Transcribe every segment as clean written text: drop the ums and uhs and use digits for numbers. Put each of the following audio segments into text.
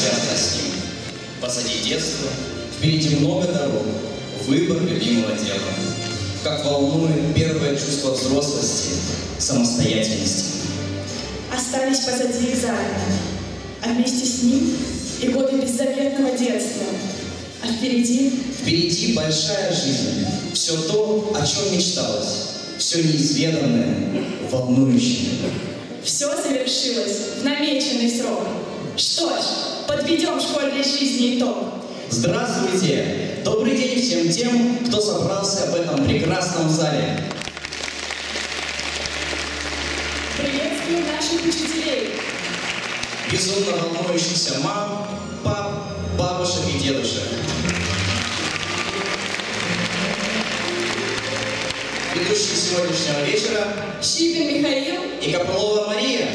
связано с ним. Позади детства, впереди много дорог, выбор любимого дела. Как волнует первое чувство взрослости, самостоятельности. Остались позади экзамены, а вместе с ним и годы беззаветного детства. А впереди... Впереди большая жизнь, все то, о чем мечталось, все неизведанное, волнующее. Все завершилось в намеченный срок. Что ж, подведем школьной жизни итог. Здравствуйте! Добрый день всем тем, кто собрался в этом прекрасном зале. Приветствую наших учителей. Безумно волнующихся мам, пап, бабушек и дедушек. Ведущих сегодняшнего вечера Щипин Михаил и Копылова Мария.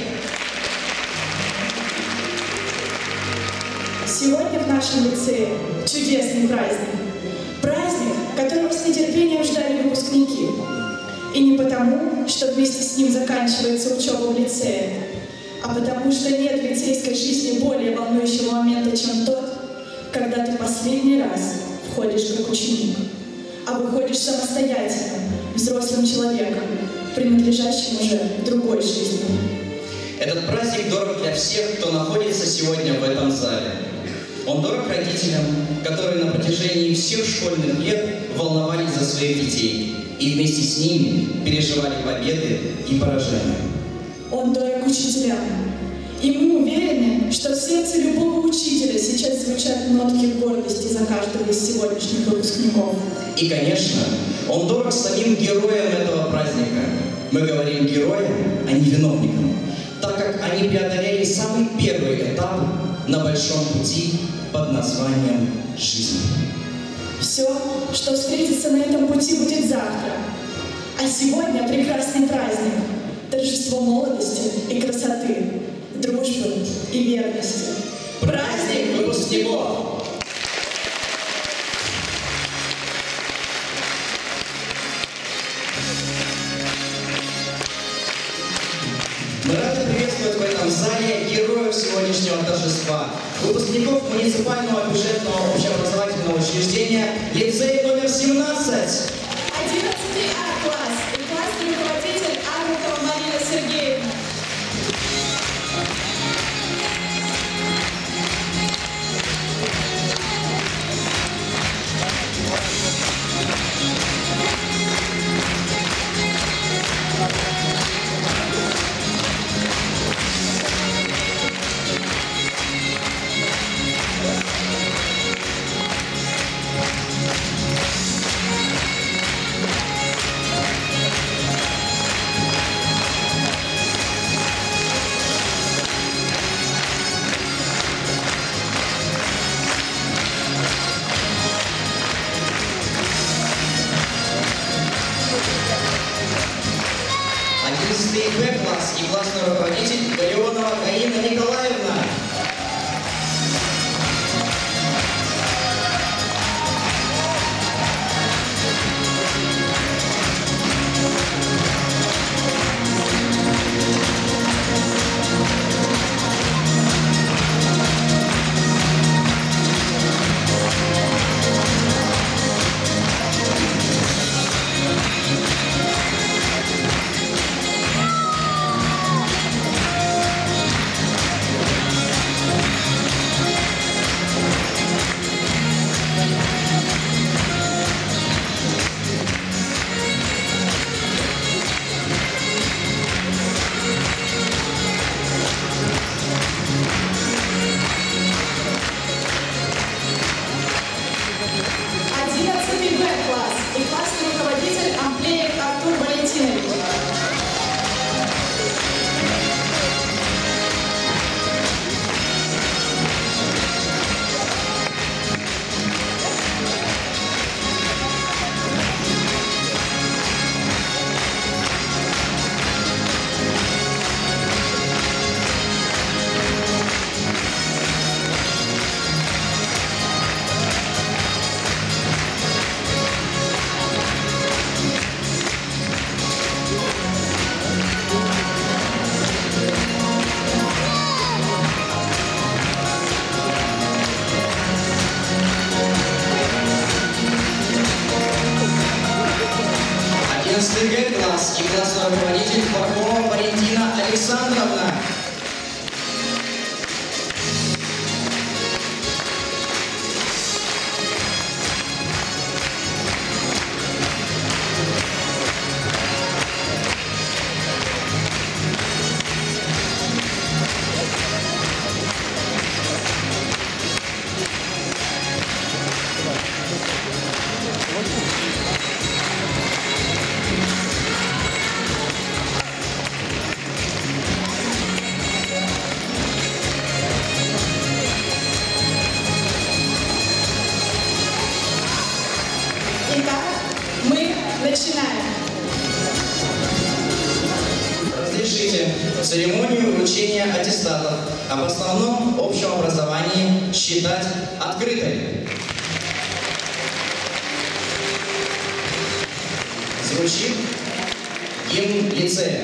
Сегодня в нашем лицее чудесный праздник. Праздник, которого с нетерпением ждали выпускники. И не потому, что вместе с ним заканчивается учеба в лицее, а потому что нет в лицейской жизни более волнующего момента, чем тот, когда ты последний раз входишь как ученик, а выходишь самостоятельно, взрослым человеком, принадлежащим уже другой жизни. Этот праздник дорог для всех, кто находится сегодня в этом зале. Он дорог родителям, которые на протяжении всех школьных лет волновались за своих детей и вместе с ними переживали победы и поражения. Он дорог учителям. И мы уверены, что в сердце любого учителя сейчас звучат нотки гордости за каждого из сегодняшних выпускников. И, конечно, он дорог самим героям этого праздника. Мы говорим героям, а не виновникам, так как они преодолели самый первый этап на большом пути под названием «Жизнь». Все, что встретится на этом пути, будет завтра. А сегодня прекрасный праздник, торжество молодости и красоты, дружбы и верности. Праздник выпускников! Мы рады приветствовать в этом зале героев сегодняшнего торжества, выпускников муниципального бюджетного общеобразовательного учреждения лицей номер 17. 11-й А-класс и классный руководитель Армукова Марина Сергеевна. Б-класс и классный руководитель Галеонова Гаина Николаевна. ЦГ-класс и классный руководитель Паркова Валентина Александровна. Итак, мы начинаем. Разрешите церемонию вручения аттестатов об основном общем образовании считать открытой. Звучит гимн лицея.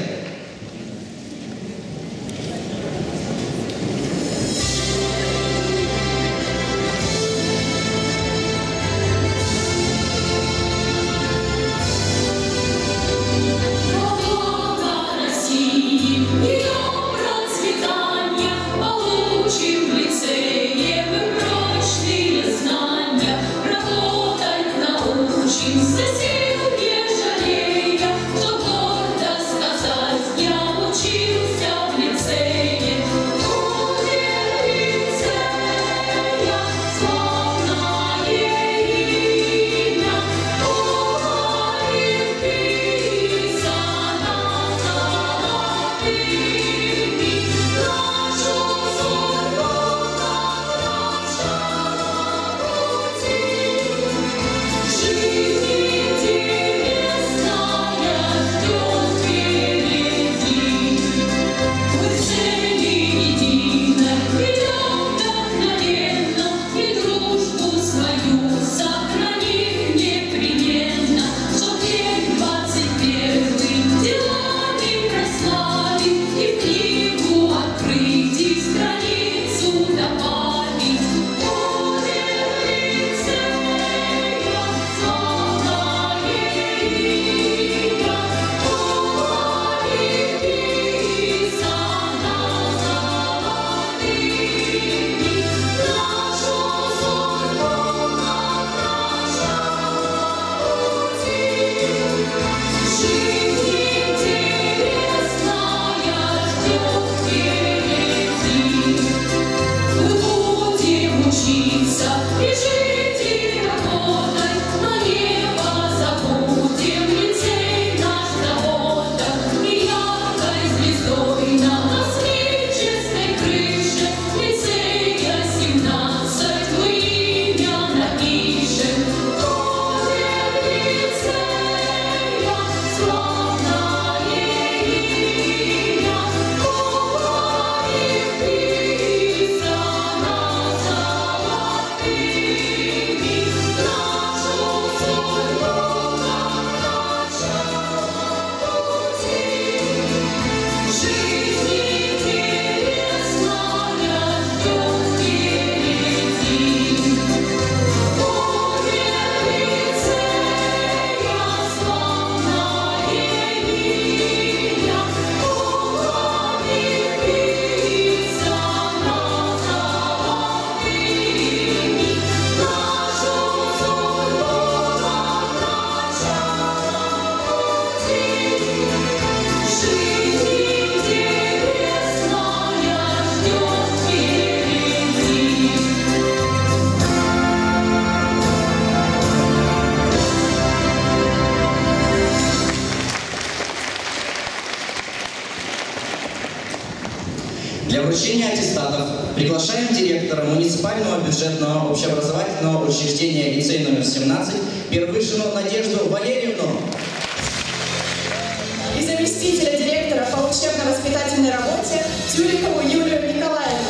Для вручения аттестатов приглашаем директора муниципального бюджетного общеобразовательного учреждения лицей номер 17 Первышину Надежду Валерьевну. И заместителя директора по учебно-воспитательной работе Тюрикову Юлию Николаевну.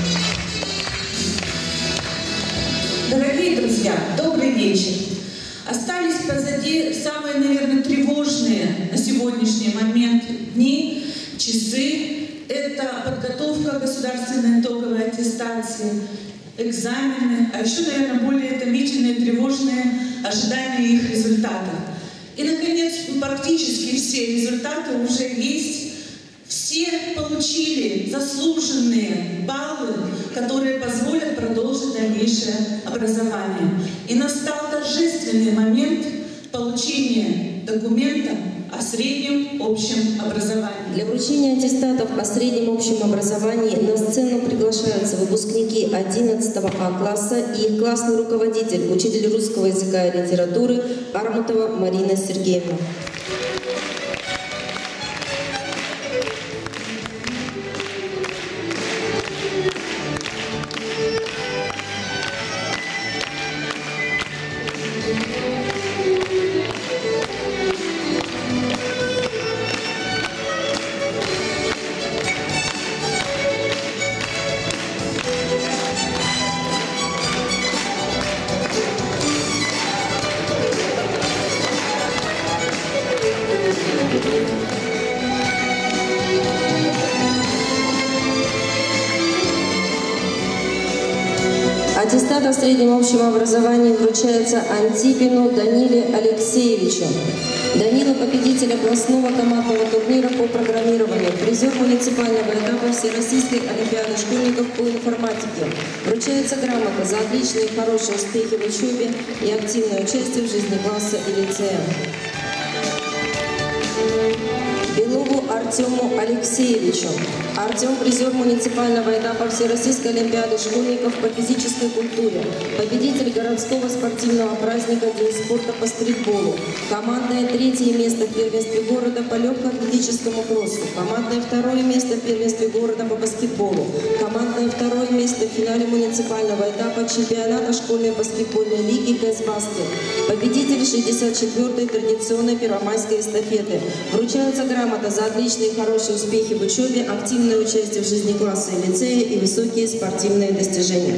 Дорогие друзья, добрый вечер. Остались позади самые, наверное, тревожные на сегодняшний момент дни, часы. Это подготовка государственной итоговой аттестации, экзамены, а еще, наверное, более томительные, тревожные ожидания их результатов. И, наконец, практически все результаты уже есть. Все получили заслуженные баллы, которые позволят продолжить дальнейшее образование. И настал торжественный момент получения документа о среднем общем образовании. Для вручения аттестатов о среднем общем образовании на сцену приглашаются выпускники 11 А класса и их классный руководитель, учитель русского языка и литературы Арматова Марина Сергеевна. Аттестат о среднем общем образовании вручается Антипину Даниле Алексеевичу. Данила – победитель областного командного турнира по программированию, призер муниципального этапа Всероссийской олимпиады школьников по информатике. Вручается грамота за отличные и хорошие успехи в учебе и активное участие в жизни класса и лицея. Белову Артему Алексеевичу. Артем – призер муниципального этапа Всероссийской олимпиады школьников по физической культуре, победитель городского спортивного праздника День спорта по стритболу, командное 3-е место в первенстве города по легкоатлетическому кроссу, командное 2-е место в первенстве города по баскетболу, командное 2-е место в финале муниципального этапа чемпионата школьной баскетбольной лиги КС-Баскет, победитель 64-й традиционной первомайской эстафеты. Вручается грамота за отличные и хорошие успехи в учебе, активное участие в жизни класса и лицея и высокие спортивные достижения.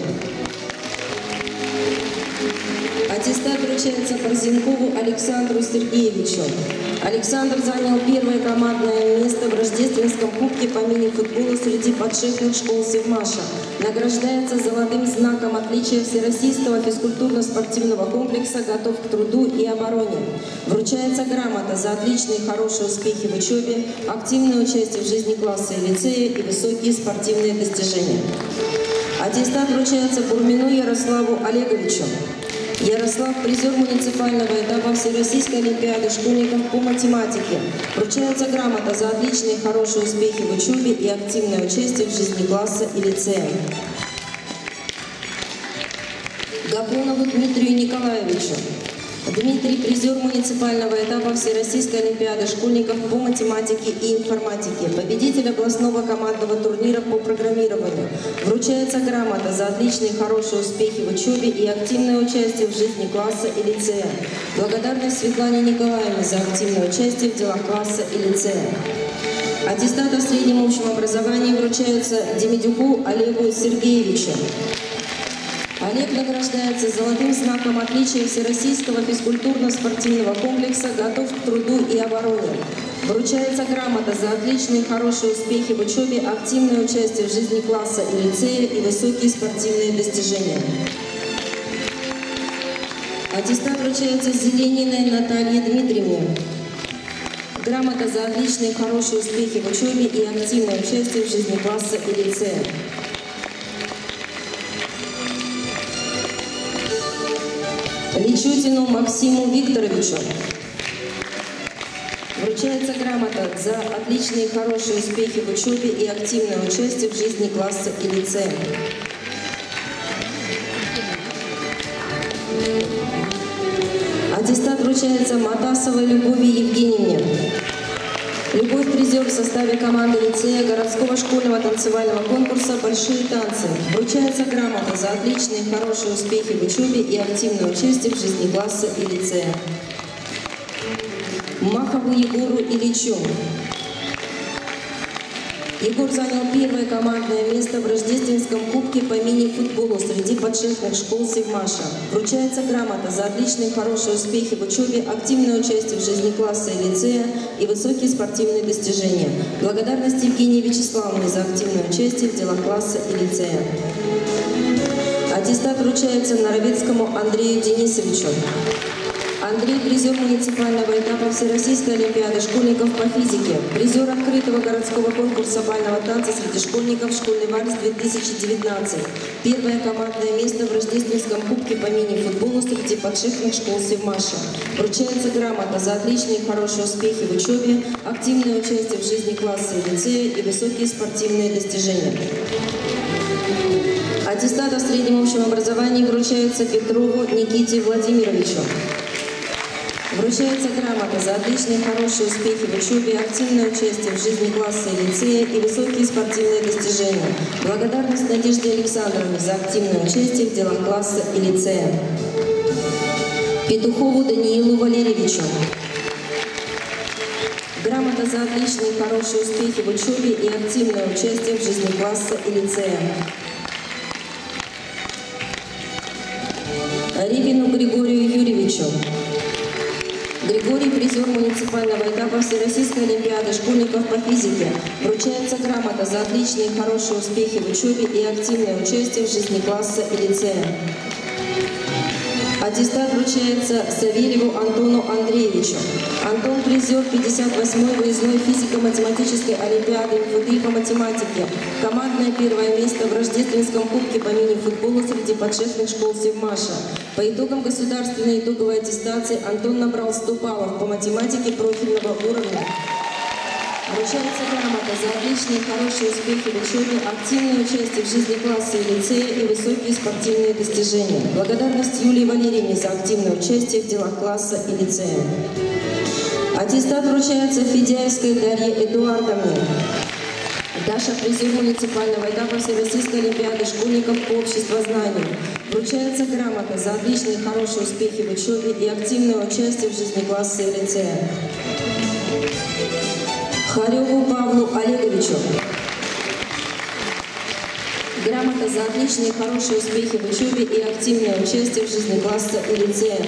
Аттестат вручается Борзенкову Александру Сергеевичу. Александр занял первое командное место в рождественском кубке по мини-футболу среди подшефных школ Севмаша. Награждается золотым знаком отличия Всероссийского физкультурно-спортивного комплекса «Готов к труду и обороне». Вручается грамота за отличные и хорошие успехи в учебе, активное участие в жизни класса и лицея и высокие спортивные достижения. Аттестат вручается Бурмину Ярославу Олеговичу. Ярослав – призер муниципального этапа Всероссийской олимпиады школьников по математике. Вручается грамота за отличные и хорошие успехи в учебе и активное участие в жизни класса и лицея. Гапонову Дмитрию Николаевичу. Дмитрий – призер муниципального этапа Всероссийской олимпиады школьников по математике и информатике, победитель областного командного турнира по программированию. Вручается грамота за отличные и хорошие успехи в учебе и активное участие в жизни класса и лицея. Благодарность Светлане Николаевне за активное участие в делах класса и лицея. Аттестат о среднем общем образовании вручается Демидюку Олегу Сергеевичу. Олег награждается золотым знаком отличия Всероссийского физкультурно-спортивного комплекса «Готов к труду и обороне». Вручается грамота за отличные и хорошие успехи в учебе, активное участие в жизни класса и лицея и высокие спортивные достижения. Аттестат вручается Зелениной Наталье Дмитриевне. Грамота за отличные и хорошие успехи в учебе и активное участие в жизни класса и лицея. Личутину Максиму Викторовичу. Вручается грамота за отличные и хорошие успехи в учебе и активное участие в жизни класса и лицея. Аттестат вручается Матасовой Любови Евгеньевне. Любовь – призер в составе команды лицея городского школьного танцевального конкурса «Большие танцы». Вручается грамота за отличные и хорошие успехи в учебе и активное участие в жизни класса и лицея. Махову Егору Ильичу. Егор занял первое командное место в рождественском кубке по мини-футболу среди подшефных школ Севмаша. Вручается грамота за отличные и хорошие успехи в учебе, активное участие в жизни класса и лицея и высокие спортивные достижения. Благодарность Евгении Вячеславовне за активное участие в делах класса и лицея. Аттестат вручается Наровецкому Андрею Денисовичу. Андрей – призер муниципального этапа Всероссийской олимпиады школьников по физике, призер открытого городского конкурса бального танца среди школьников «Школьный вальс-2019», первое командное место в рождественском кубке по мини-футболу среди подшефных школ Севмаша. Вручается грамота за отличные и хорошие успехи в учебе, активное участие в жизни класса и лицея и высокие спортивные достижения. Аттестат о среднем общем образовании вручается Петрову Никите Владимировичу. Вручается грамота за отличные и хорошие успехи в учебе, активное участие в жизни класса и лицея и высокие спортивные достижения. Благодарность Надежде Александровне за активное участие в делах класса и лицея. Петухову Даниилу Валерьевичу. Грамота за отличные и хорошие успехи в учебе и активное участие в жизни класса и лицея. Рибину Григорию Юрьевичу. Григорий – призер муниципального этапа Всероссийской олимпиады школьников по физике. Вручается грамота за отличные и хорошие успехи в учебе и активное участие в жизни класса и лицея. Аттестат вручается Савельеву Антону Андреевичу. Антон – призер 58-й выездной физико-математической олимпиады МФТИ по математике. Командное первое место в рождественском кубке по мини-футболу среди подшефных школ Севмаша. По итогам государственной итоговой аттестации Антон набрал 100 баллов по математике профильного уровня. Вручается грамота за отличные и хорошие успехи в учебе, активное участие в жизни класса и лицея и высокие спортивные достижения. Благодарность Юлии Валерьевне за активное участие в делах класса и лицея. Аттестат вручается Федяевской Дарье Эдуардовне. Даша – призер муниципального этапа Всероссийской олимпиады школьников по обществознанию. Вручается грамота за отличные и хорошие успехи в учебе и активное участие в жизни класса и лицея. Хареву Павлу Олеговичу. Грамота за отличные и хорошие успехи в учебе и активное участие в жизни класса и лицея.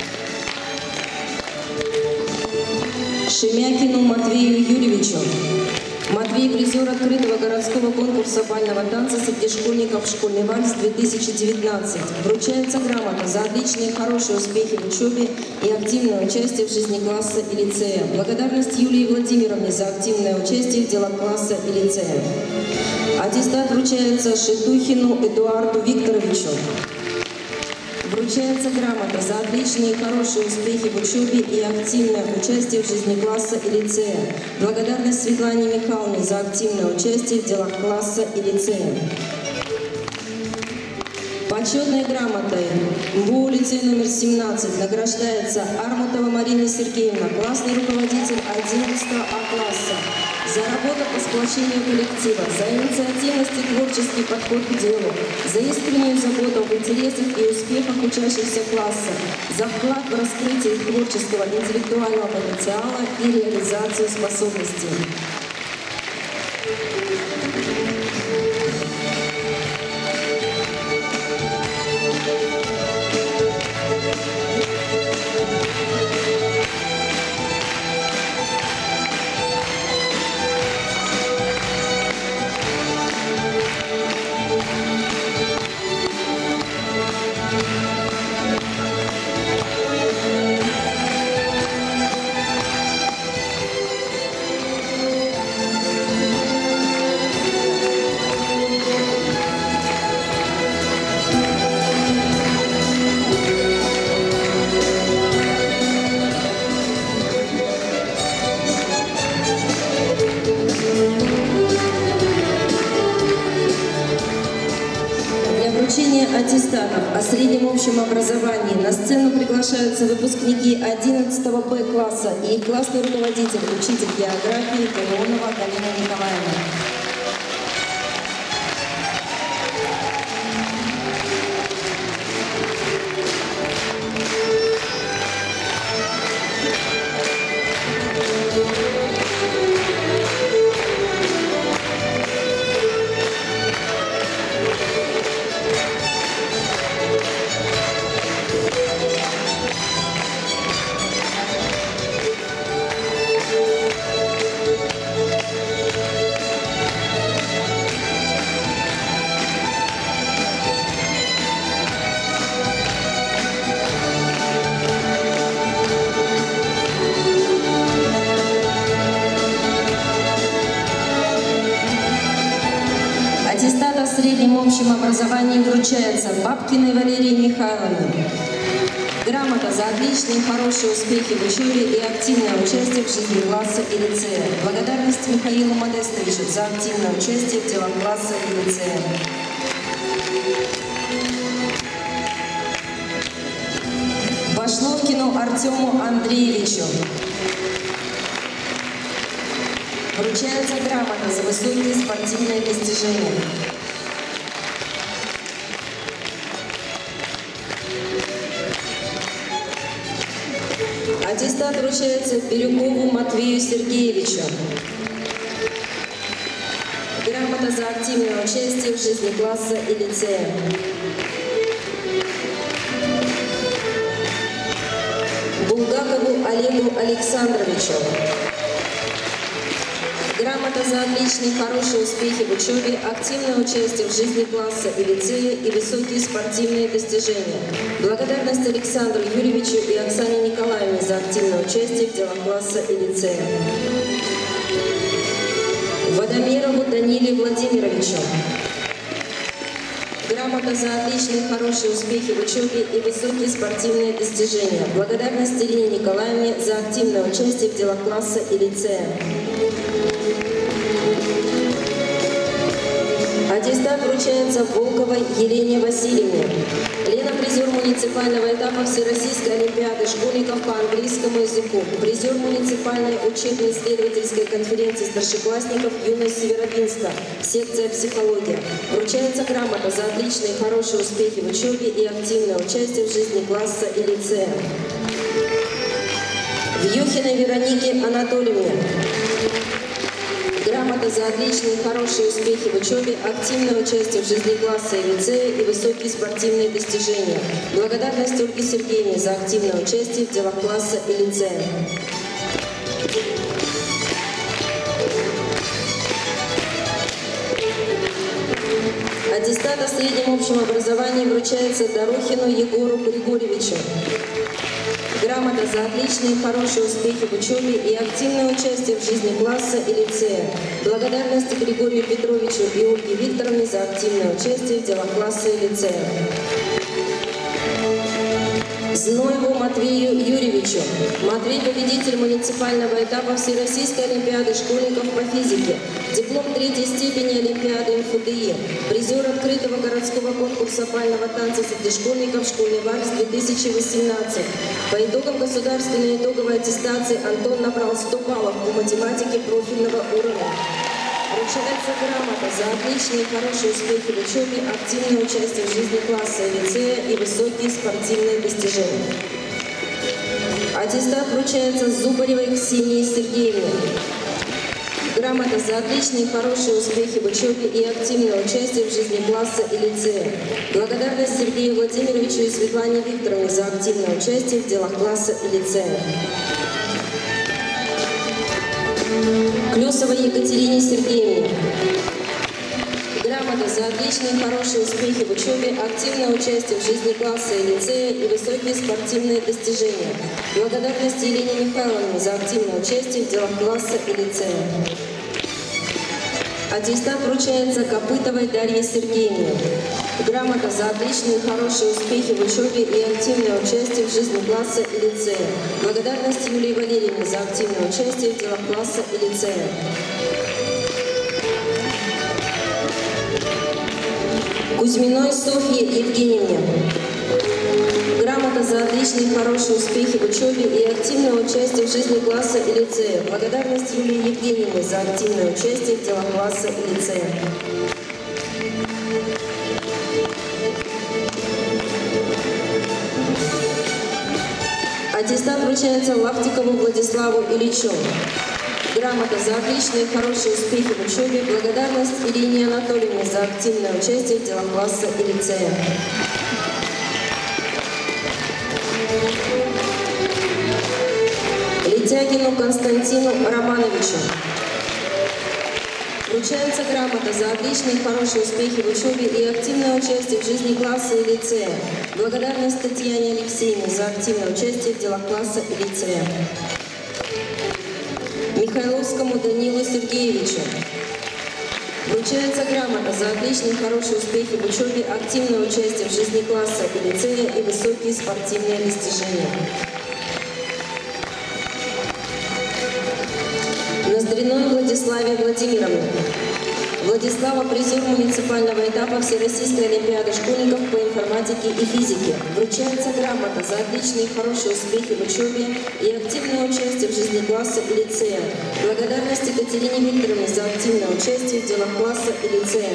Шемякину Матвею Юрьевичу. Матвей – призер открытого городского конкурса бального танца среди школьников «Школьный вальс-2019». Вручается грамота за отличные и хорошие успехи в учебе и активное участие в жизни класса и лицея. Благодарность Юлии Владимировне за активное участие в делах класса и лицея. Аттестат вручается Шетухину Эдуарду Викторовичу. Вручается грамота за отличные и хорошие успехи в учебе и активное участие в жизни класса и лицея. Благодарность Светлане Михайловне за активное участие в делах класса и лицея. Почетной грамотой МВУ лицей номер 17 награждается Армутова Марина Сергеевна, классный руководитель 11 А класса, за работу по сплочению коллектива, за инициативность и творческий подход к делу, за искреннюю заботу об интересах и успехах учащихся класса, за вклад в раскрытие их творческого интеллектуального потенциала и реализацию способностей. Аттестатов о среднем общем образовании на сцену приглашаются выпускники 11 Б класса и их классный руководитель, учитель географии Пилонова Галина Николаевна. общем образовании вручается Бабкиной Валерии Михайловне. Грамота за отличные и хорошие успехи в учебе и активное участие в жизни класса и лицея. Благодарность Михаилу Модестовичу за активное участие в делах класса и лицея. Башловкину Артему Андреевичу. Вручается грамота за высокие спортивные достижения. Аттестат вручается Бирюкову Матвею Сергеевичу. Грамота за активное участие в жизни класса и лицея. Булгакову Олегу Александровичу. Грамота за отличные и хорошие успехи в учебе, активное участие в жизни класса и лицея и высокие спортивные достижения. Благодарность Александру Юрьевичу и Оксане Николаевне за активное участие в делах класса и лицея. Водомерову Даниле Владимировичу. Грамота за отличные и хорошие успехи в учебе и высокие спортивные достижения. Благодарность Ирине Николаевне за активное участие в делах класса и лицея. Аттестат вручается Волковой Елене Васильевне. Лена – призер муниципального этапа Всероссийской олимпиады школьников по английскому языку, призер муниципальной учебно-исследовательской конференции старшеклассников «Юность Северодвинска», секция «Психология». Вручается грамота за отличные и хорошие успехи в учебе и активное участие в жизни класса и лицея. Вьюхиной Веронике Анатольевне. Грамота за отличные и хорошие успехи в учебе, активное участие в жизни класса и лицея и высокие спортивные достижения. Благодарность Ольге Сергеевне за активное участие в делах класса и лицея. Аттестат о среднем общем образовании вручается Дорохину Егору Григорьевичу. Грамота за отличные и хорошие успехи в учебе и активное участие в жизни класса и лицея. Благодарность Григорию Петровичу и Ольге Викторовне за активное участие в делах класса и лицея. Зноеву Матвею Юрьевичу. Матвей – победитель муниципального этапа Всероссийской олимпиады школьников по физике. Диплом 3-й степени Олимпиады МФДИ. Призер открытого городского конкурса бального танца среди школьников «Школьный вальс 2018». По итогам государственной итоговой аттестации Антон набрал 100 баллов по математике профильного уровня. Вручается грамота за отличные и хорошие успехи в учебе, активное участие в жизни класса и лицея и высокие спортивные достижения. Аттестат вручается Зубаревой Ксении Сергеевне. Грамота за отличные и хорошие успехи в учебе и активное участие в жизни класса и лицея. Благодарность Сергею Владимировичу и Светлане Викторовне за активное участие в делах класса и лицея. Клёсовой Екатерине Сергеевне. Грамота за отличные и хорошие успехи в учебе, активное участие в жизни класса и лицея и высокие спортивные достижения. Благодарность Елене Михайловне за активное участие в делах класса и лицея. Аттестат вручается Копытовой Дарье Сергеевне. Грамота за отличные и хорошие успехи в учебе и активное участие в жизни класса и лицея. Благодарность Юлии Валерьевне за активное участие в делах класса и лицея. Кузьминой Софье Евгеньевне. Грамота за отличные и хорошие успехи в учебе и активное участие в жизни класса и лицея. Благодарность Юлии Евгеньевне за активное участие в делах класса и лицея. Аттестат вручается Лаптикову Владиславу Ильичу. Грамота за отличные и хорошие успехи в учебе. Благодарность Ирине Анатольевне за активное участие в делах класса и лицея. Летягину Константину Романовичу. Вручается грамота за отличные и хорошие успехи в учебе и активное участие в жизни класса и лицея. Благодарность Татьяне Алексеевне за активное участие в делах класса и лицея. Михайловскому Данилу Сергеевичу. Вручается грамота за отличные и хорошие успехи в учебе, активное участие в жизни класса и лицея и высокие спортивные достижения. Ноздриной Владиславе Владимировне. Владислава — призер муниципального этапа Всероссийской олимпиады школьников по информатике и физике. Вручается грамота за отличные и хорошие успехи в учебе и активное участие в жизни класса и лицея. Благодарность Екатерине Викторовне за активное участие в делах класса и лицея.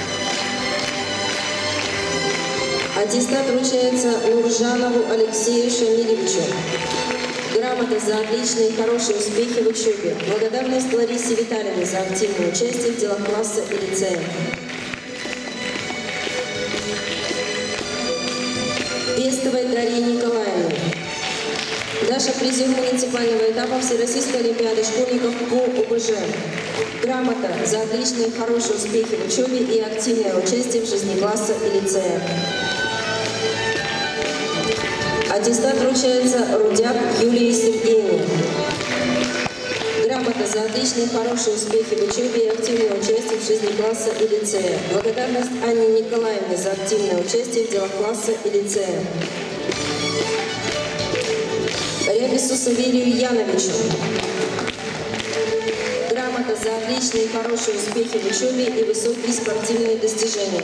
Аттестат вручается Нуржанову Алексею Шамилевичу. Грамота за отличные и хорошие успехи в учебе. Благодарность Ларисе Витальевне за активное участие в делах класса и лицея. Пестовой Дарье Николаевне. Даша — призер муниципального этапа Всероссийской олимпиады школьников по ОБЖ. Грамота за отличные и хорошие успехи в учебе и активное участие в жизни класса и лицея. Аттестат вручается Рудяк Юлии Сергеевне. Грамота за отличные и хорошие успехи в учебе и активное участие в жизни класса и лицея. Благодарность Анне Николаевне за активное участие в делах класса и лицея. Рябису Саверию Яновичу. Грамота за отличные и хорошие успехи в учебе и высокие спортивные достижения.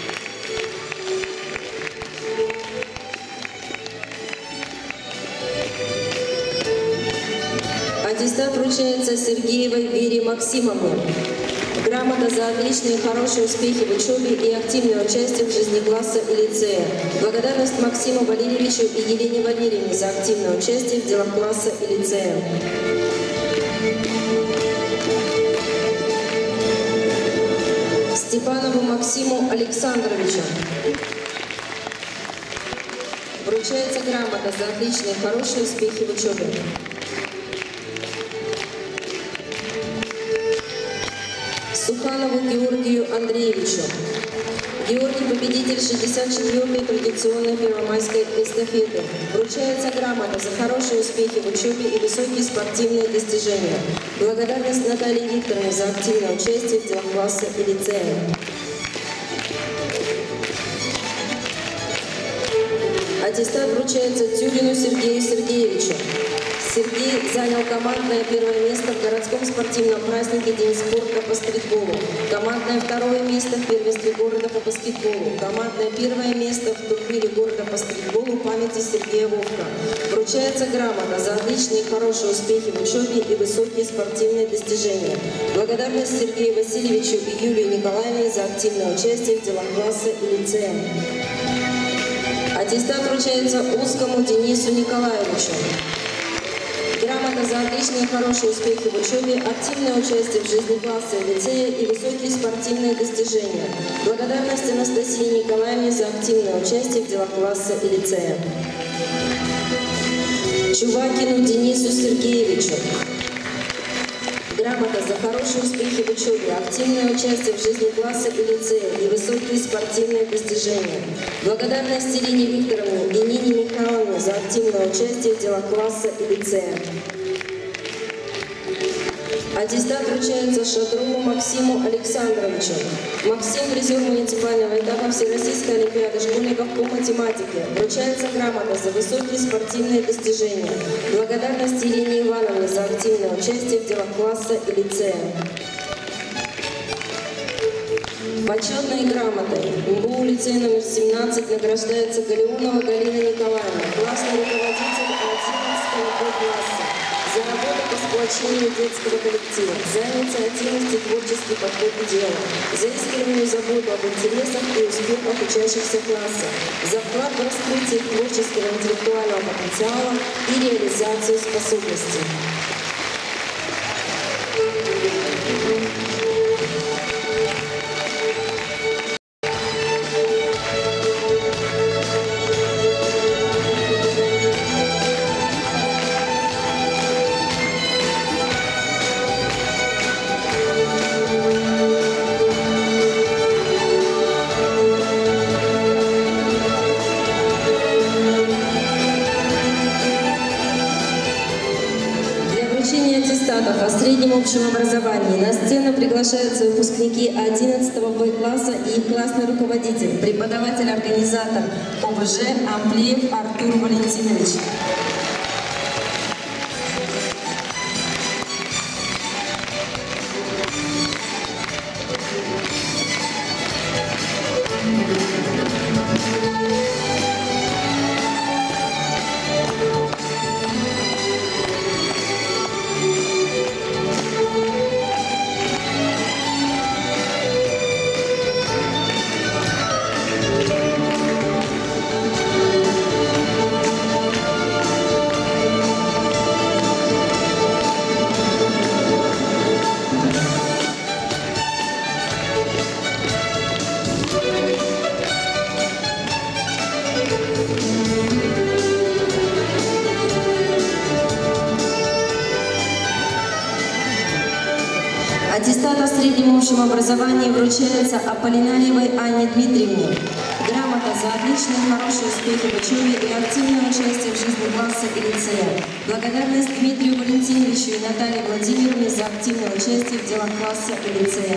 Аттестат вручается Сергеевой Вере Максимовне. Грамота за отличные и хорошие успехи в учебе и активное участие в жизни класса и лицея. Благодарность Максиму Валерьевичу и Елене Валерьевне за активное участие в делах класса и лицея. Степанову Максиму Александровичу. Вручается грамота за отличные и хорошие успехи в учебе. Суханову Георгию Андреевичу. Георгий — победитель 64-й традиционной первомайской эстафеты. Вручается грамота за хорошие успехи в учебе и высокие спортивные достижения. Благодарность Наталье Викторовне за активное участие в делах класса и лицея. Аттестат вручается Тюрину Сергею Сергеевичу. Сергей занял командное первое место в городском спортивном празднике «День спорта» по стритболу, командное второе место в первенстве города по баскетболу, командное первое место в турнире города по стритболу памяти Сергея Вовка. Вручается грамота за отличные и хорошие успехи в учебе и высокие спортивные достижения. Благодарность Сергею Васильевичу и Юлии Николаевне за активное участие в делах класса и лицея. Аттестат вручается Узкому Денису Николаевичу. Грамота за отличные и хорошие успехи в учебе, активное участие в жизни класса и лицея и высокие спортивные достижения. Благодарность Анастасии Николаевне за активное участие в делах класса и лицея. Чувакину Денису Сергеевичу. Грамота за хорошие успехи в учебе, активное участие в жизни класса и лицея и высокие спортивные достижения. Благодарность Ирине Викторовне и Нине Михайловне за активное участие в делах класса и лицея. Аттестат вручается Шатрову Максиму Александровичу. Максим — призер муниципального этапа Всероссийской олимпиады школьников по математике. Вручается грамота за высокие спортивные достижения. Благодарность Елене Ивановне за активное участие в делах класса и лицея. Почетной грамотой МГУ лицей номер 17 награждается Галеонова Галина Николаевна, классный руководитель 11 класса, за работу по сплочению детского коллектива, за инициативность и творческий подход к делу, за искреннюю заботу об интересах и успехах учащихся класса, за вклад в раскрытие творческого и интеллектуального потенциала и реализацию способностей. среднем общем образовании. На сцену приглашаются выпускники 11 Б-класса и их классный руководитель, преподаватель-организатор ОБЖ Амплиев Артур Валентинович. Аттестат о среднем общем образовании вручается Аполлинариевой Анне Дмитриевне. Грамота за отличные и хорошие успехи в учебе и активное участие в жизни класса и лицея. Благодарность Дмитрию Валентиновичу и Наталье Владимировне за активное участие в делах класса и лицея.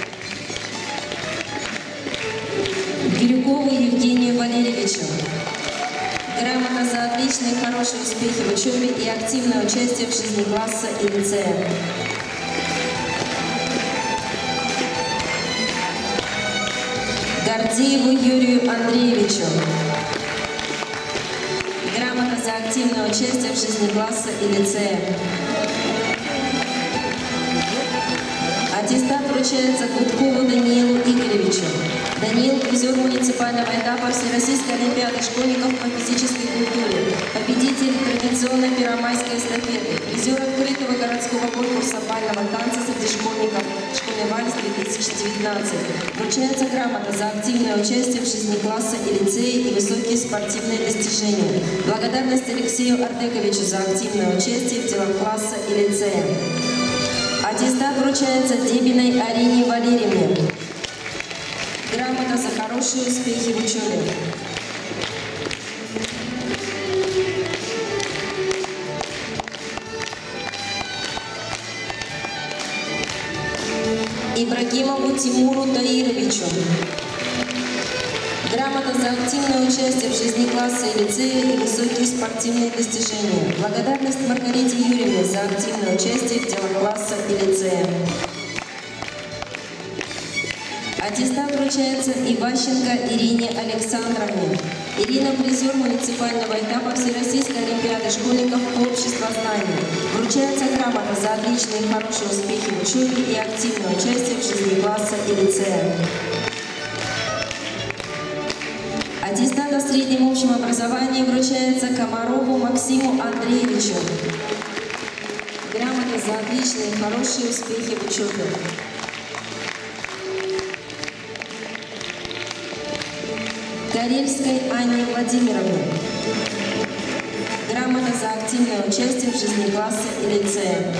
Бирюкову Евгению Валерьевичу. Грамота за отличные и хорошие успехи в учебе и активное участие в жизни класса и лицея. Гордееву Юрию Андреевичу. Грамота за активное участие в жизни класса и лицея. Аттестат вручается Гудкову Даниилу Игоревичу. Даниил – призер муниципального этапа Всероссийской олимпиады школьников по физической культуре, победитель традиционной первомайской эстафеты, призер открытого городского конкурса бального танца среди школьников «Школьный вальс 2019». Вручается грамота за активное участие в жизни класса и лицея и высокие спортивные достижения. Благодарность Алексею Артековичу за активное участие в делах класса и лицея. Аттестат вручается Дебиной Арине Валерьевне. Грамота за хорошие успехи в учебе. Ибрагимову Тимуру Таировичу. Грамота за активное участие в жизни класса и лицея и высокие спортивные достижения. Благодарность Маргарите Юрьевне за активное участие в делах класса и лицея. Аттестат вручается Иващенко Ирине Александровне. Ирина – призер муниципального этапа Всероссийской олимпиады школьников по обществознанию. Вручается грамота за отличные и хорошие успехи в учебе и активное участие в жизни класса и лицея. Аттестат о среднем общем образовании вручается Комарову Максиму Андреевичу. Грамота за отличные и хорошие успехи в учебе. Карельской Анне Владимировне. Грамота за активное участие в жизни класса и лицея.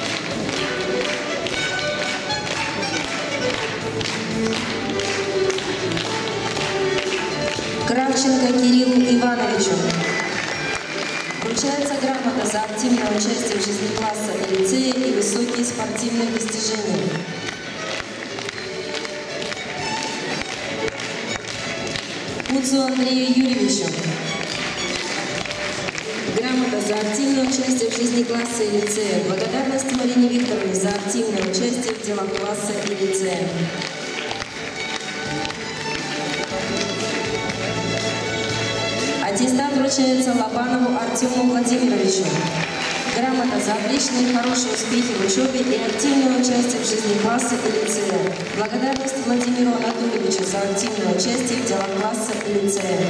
Кравченко Кириллу Ивановичу. Вручается грамота за активное участие в жизни класса и лицея и высокие спортивные достижения. Куцу Андрею Юрьевичу. Грамота за активное участие в жизни класса и лицея. Благодарность Марине Викторовне за активное участие в делах класса и лицея. Аттестат вручается Лобанову Артему Владимировичу. Грамота за отличные и хорошие успехи в учебе и активное участие в жизни класса и лицея. Благодарность Владимиру Анатольевичу за активное участие в делах класса и лицея.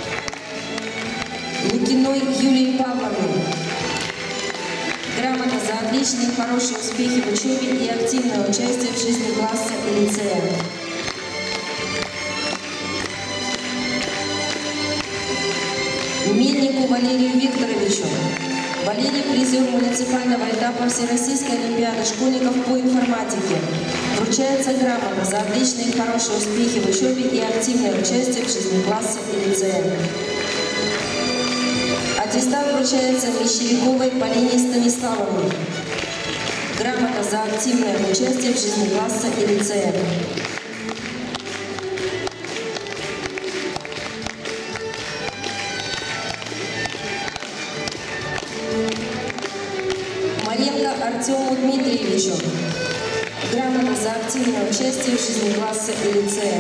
Лукиной Юлии Павловне. Грамота за отличные и хорошие успехи в учебе и активное участие в жизни класса и лицея. Мельнику Валерию Викторовичу. Валерий – призер муниципального этапа Всероссийской олимпиады школьников по информатике. Вручается грамота за отличные и хорошие успехи в учебе и активное участие в жизни класса и лицея. Аттестат вручается Мещеряковой Полине Станиславовне. Грамота за активное участие в жизни класса и лицея. Маленко Артему Дмитриевичу. Грамота за активное участие в жизни класса и лицея.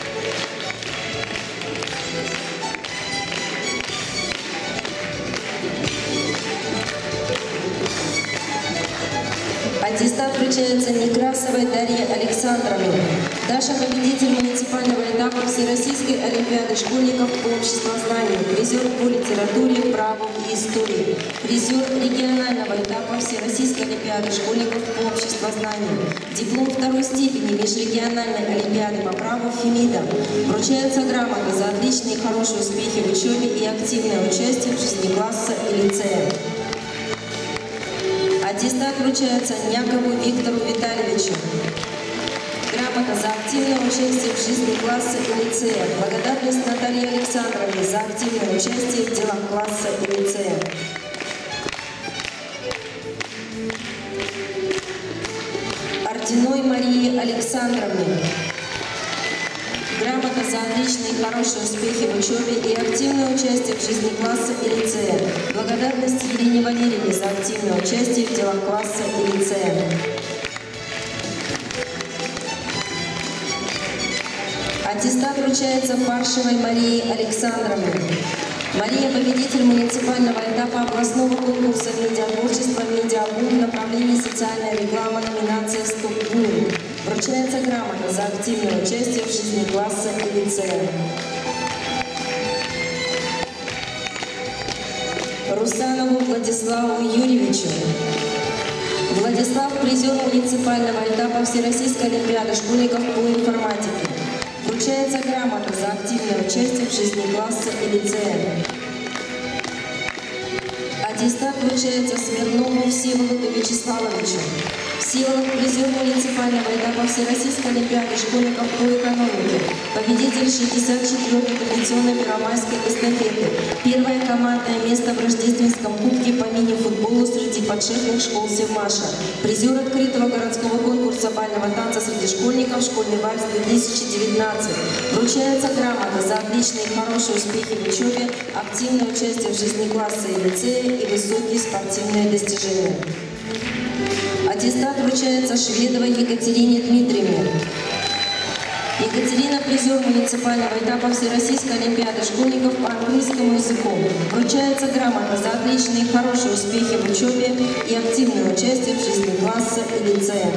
Аттестат вручается Некрасовой Дарье Александровне. Даша — победитель муниципального этапа Всероссийской олимпиады школьников по обществознанию, призер по литературе, праву и истории, призер регионального этапа Всероссийской олимпиады школьников по обществознанию, диплом второй степени межрегиональной олимпиады по праву ФЕМИДа. Вручается грамота за отличные и хорошие успехи в учебе и активное участие в жизни класса и лицея. Аттестат вручается Някову Виктору Витальевичу. Грамота за активное участие в жизни класса и лицея. Благодарность Наталье Александровне за активное участие в делах класса и лицея. Ординой Марии Александровне. Грамота за отличные и хорошие успехи в учебе и активное участие в жизни класса и лицея. Благодарность Елене Валерьевне за активное участие в делах класса и лицея. Аттестат вручается Паршевой Марии Александровне. Мария — победитель муниципального этапа областного конкурса медиатворчества «Медиабум» в направлении социальная реклама, номинация «Стоп-бум». Вручается грамота за активное участие в жизни класса и лицея. Русанову Владиславу Юрьевичу. Владислав — призер муниципального этапа Всероссийской олимпиады школьников по информатике. Вручается грамота за активное участие в жизни класса и лицея. Аттестат вручается Смирнову Всеволоду Вячеславовичу. Всеволод — призер муниципального этапа Всероссийской олимпиады школьников по экономике. Победитель 64-й традиционной первомайской эстафеты. Первое командное место в рождественском кубке по мини-футболу среди подшефных школ Севмаша. Призер открытого городского конкурса бального танца среди школьников «Школьный вальс 2019». Вручается грамота за отличные и хорошие успехи в учебе, активное участие в жизни класса и лицея и высокие спортивные достижения. Аттестат вручается Шведовой Екатерине Дмитриевне. Екатерина — призер муниципального этапа Всероссийской олимпиады школьников по английскому языку. Вручается грамота за отличные и хорошие успехи в учебе и активное участие в жизни класса и лицея.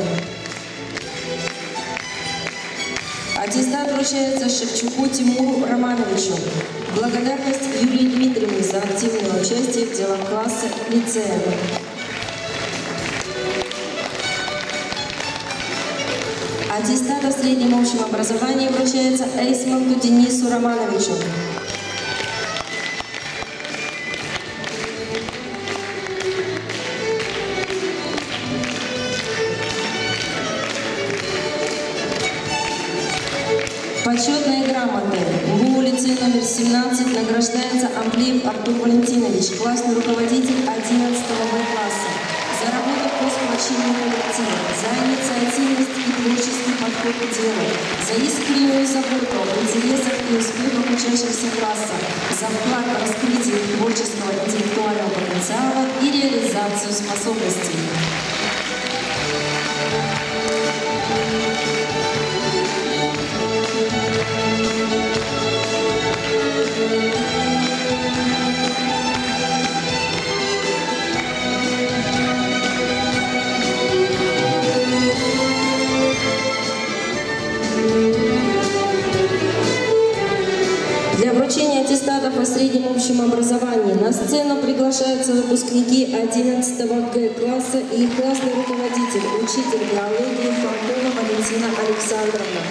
Аттестат вручается Шевчуку Тимуру Романовичу. Благодарность Юлии Дмитриевне за активное участие в делах класса и лицея. Аттестат о среднем общем образовании вручается Эйсманту Денису Романовичу. Почетные грамоты. ГУ лицей номер 17 награждается Амплиев Артур Валентинович, классный руководитель 11 класса. За работу по сплочению коллектива, за инициативность и творческий подход к делу, за искреннюю заботу об интересах и успехах учащихся класса, за вклад в раскрытие творческого интеллектуального потенциала и реализацию способностей. Для вручения аттестатов о среднем общем образовании на сцену приглашаются выпускники 11 Г класса и их классный руководитель, учитель биологии Франкова Валентина Александровна.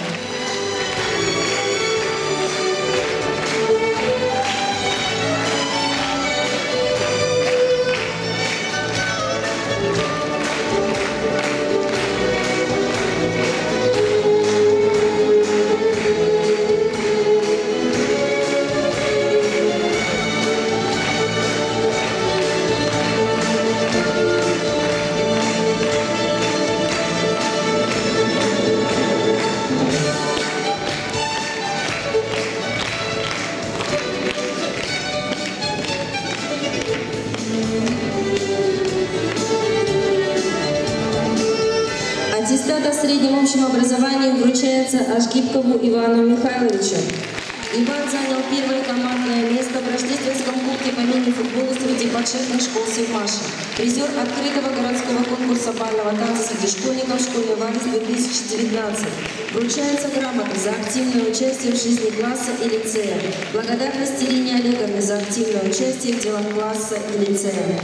среднем общем образовании вручается Ашгибкову Ивану Михайловичу. Иван занял первое командное место в рождественском кубке по мини-футболу среди подшефных школ Севмаша. Призер открытого городского конкурса бального танца среди школьников школьный вальс 2019. Вручается грамота за активное участие в жизни класса и лицея. Благодарность Ирине Олеговне за активное участие в делах класса и лицея.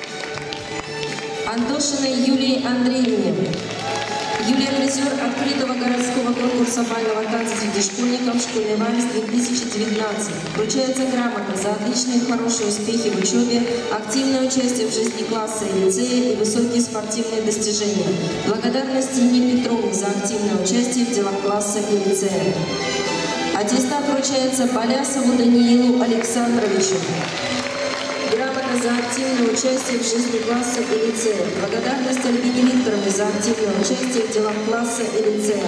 Антошиной Юлии Андреевне. Юлия призер открытого городского конкурса бального танца среди школьников «Школьный вальс 2019». Вручается грамота за отличные и хорошие успехи в учебе, активное участие в жизни класса и лицея и высокие спортивные достижения. Благодарность Ине Петровне за активное участие в делах класса и лицея. Аттестат вручается Полясову Даниилу Александровичу. Грамота за активное участие в жизни класса и лицея. Благодарность Альбине Викторовне за активное участие в делах класса и лицея.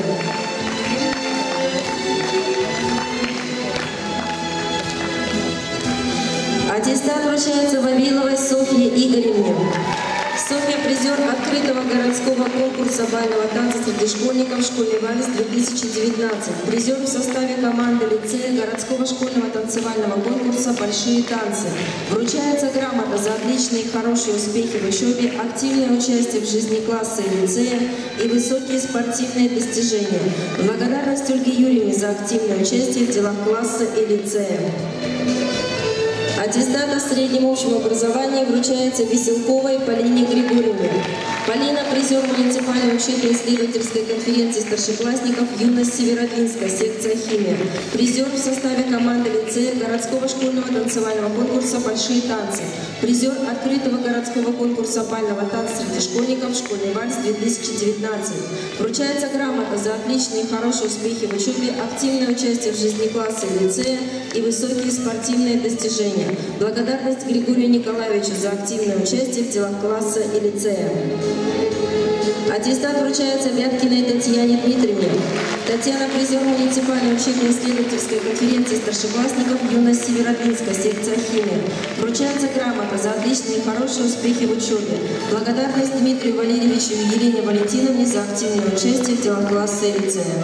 Аттестат вручается Вавиловой Софье Игоревне. Софья призер открытого городского конкурса бального танца среди школьников «Школьный вальс 2019». Призер в составе команды лицея городского школьного танцевального конкурса «Большие танцы». Вручается грамота за отличные и хорошие успехи в учебе, активное участие в жизни класса и лицея и высокие спортивные достижения. Благодарность Ольге Юрьевне за активное участие в делах класса и лицея. Аттестат о среднем общем образовании вручается Веселковой Полине Григорьевне. Полина – призер муниципальной учебно-исследовательской конференции старшеклассников «Юность Северодвинска», секция «Химия». Призер в составе команды лицея городского школьного танцевального конкурса «Большие танцы». Призер открытого городского конкурса бального танца среди школьников «Школьный вальс 2019». Вручается грамота за отличные и хорошие успехи в учебе, активное участие в жизни класса и лицея и высокие спортивные достижения. Благодарность Григорию Николаевичу за активное участие в делах класса и лицея. Аттестат вручается Вяткиной Татьяне Дмитриевне. Татьяна – призер муниципальной учебно-исследовательской конференции старшеклассников «Юность Северодвинска», секция «Химия». Вручается грамота за отличные и хорошие успехи в учебе. Благодарность Дмитрию Валерьевичу и Елене Валентиновне за активное участие в делах класса и лицея.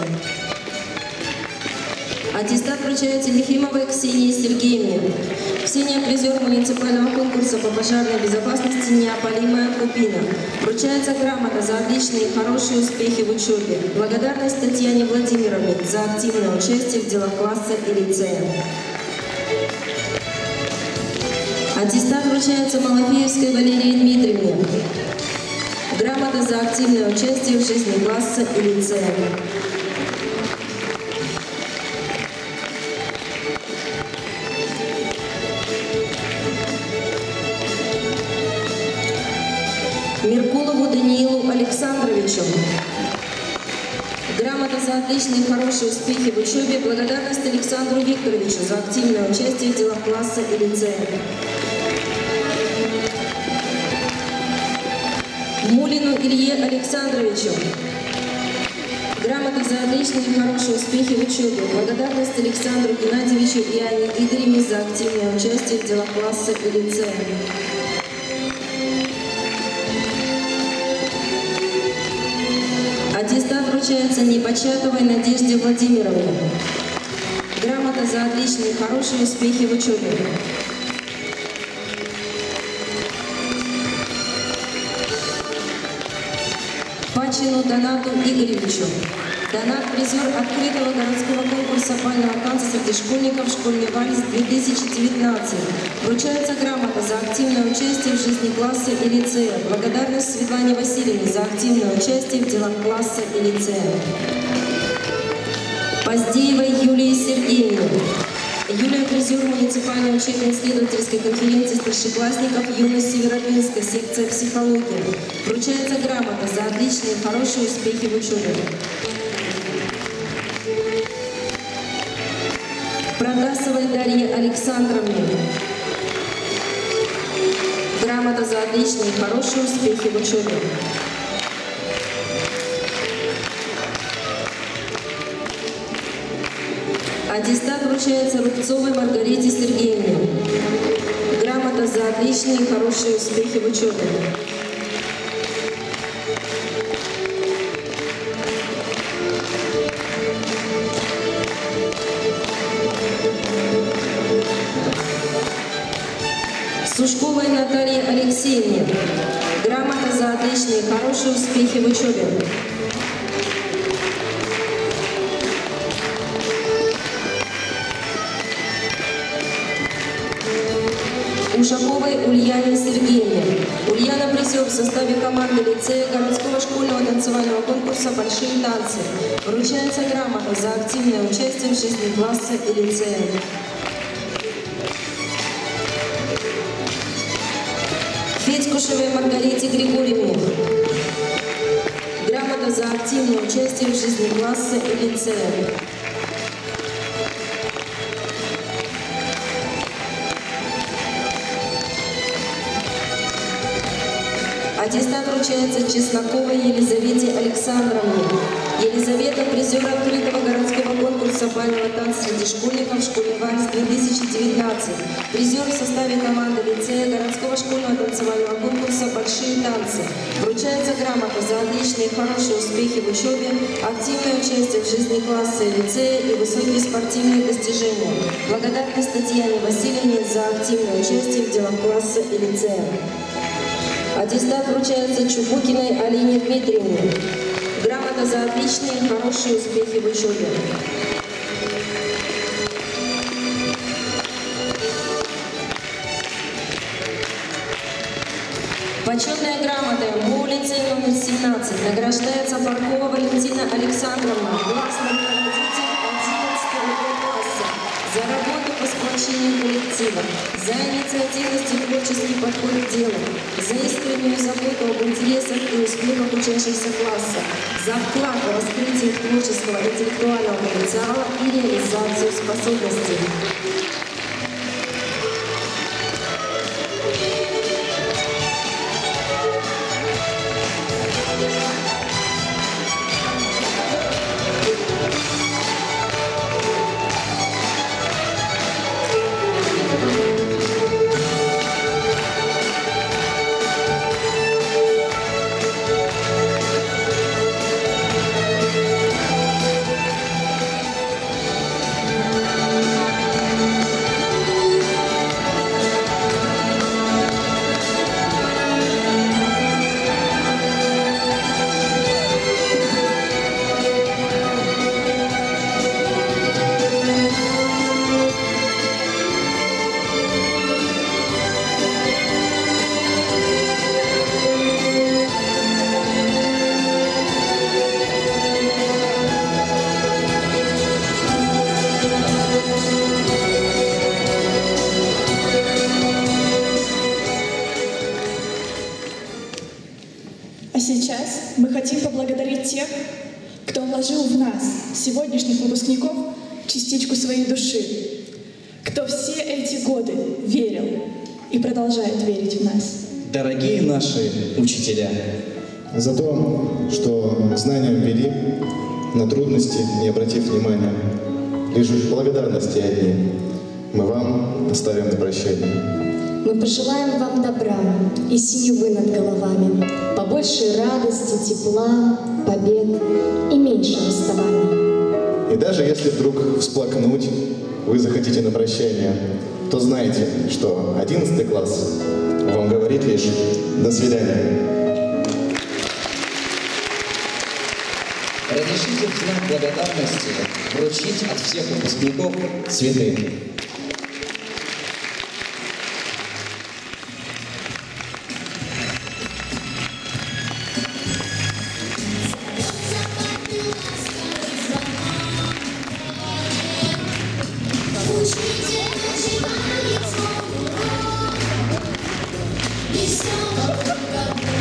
Аттестат вручается Ефимовой Ксении Сергеевне. Ксения – призер муниципального конкурса по пожарной безопасности «Неопалимая купина». Вручается грамота за отличные и хорошие успехи в учебе. Благодарность Татьяне Владимировне за активное участие в делах класса и лицея. Аттестат вручается Малафеевской Валерии Дмитриевне. Грамота за активное участие в жизни класса и лицея. Меркулову Даниилу Александровичу. Грамота за отличные и хорошие успехи в учебе. Благодарность Александру Викторовичу за активное участие в делах класса и лицея. Мулину Илье Александровичу. Грамота за отличные и хорошие успехи в учебе. Благодарность Александру Геннадьевичу и Анне Игоревне за активное участие в делах класса и лицея. Аттестат вручается Непочатовой Надежде Владимировне. Грамота за отличные и хорошие успехи в учебе. Пачину Донату Игоревичу. Донат – призер открытого городского конкурса бального танца среди школьников «Школьный вальс 2019». Вручается грамота за активное участие в жизни класса и лицея. Благодарность Светлане Васильевне за активное участие в делах класса и лицея. Поздеевой Юлии Сергеевне. Юлия – призер муниципальной учебно-исследовательской конференции старшеклассников «Юность Северодвинска», секция «Психология». Вручается грамота за отличные и хорошие успехи в учебе. Продасовой Дарье Александровне. Грамота за отличные и хорошие успехи в учебе. Аттестат вручается Рубцовой Маргарите Сергеевне. Грамота за отличные и хорошие успехи в учебе. Петушковой Наталье Алексеевне. Грамота за отличные, хорошие успехи в учебе. Ушаковой Ульяне Сергеевне. Ульяна призер в составе команды лицея городского школьного танцевального конкурса «Большие танцы». Вручается грамота за активное участие в жизни класса и лицея. Федькушевой Маргарите Григорьевне. Грамота за активное участие в жизни класса и лицея. Аттестат вручается Чесноковой Елизавете Александровне. Елизавета – призер открытого городского конкурса бального танца среди школьников «Школьный вальс-2019». Призер в составе команды лицея городского школьного танцевального конкурса «Большие танцы». Вручается грамота за отличные и хорошие успехи в учебе, активное участие в жизни класса и лицея и высокие спортивные достижения. Благодарность Татьяне Васильевне за активное участие в делах класса и лицея. Аттестат вручается Чубукиной Алине Дмитриевне. Грамота за отличные и хорошие успехи в учебе. Почетная грамота МГУ лицей номер 17 награждается Паркова Валентина Александровна, классный руководитель 11 класса, за работу по сплочению коллектива, за инициативность и творческий подход к делу, за искреннюю заботу об интересах и успехах учащихся класса, за вклад в раскрытие творческого интеллектуального потенциала и реализацию способностей. А сейчас мы хотим поблагодарить тех, кто вложил в нас, сегодняшних выпускников, частичку своей души, кто все эти годы верил и продолжает верить в нас. Дорогие наши учителя, за то, что знания ввели, на трудности не обратив внимания, лишь благодарности одни, мы вам оставим на прощание. Мы пожелаем вам добра и синевы над головами, побольше радости, тепла, побед и меньше расставаний. И даже если вдруг всплакнуть вы захотите на прощание, то знайте, что 11 класс вам говорит лишь «до свидания». разрешите в знак благодарности вручить от всех выпускников цветы. Веселого